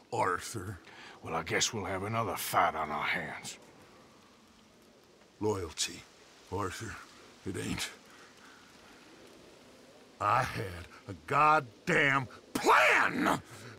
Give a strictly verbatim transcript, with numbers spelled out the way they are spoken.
Arthur. Well, I guess we'll have another fight on our hands. Loyalty, Arthur. It ain't. I had a goddamn plan!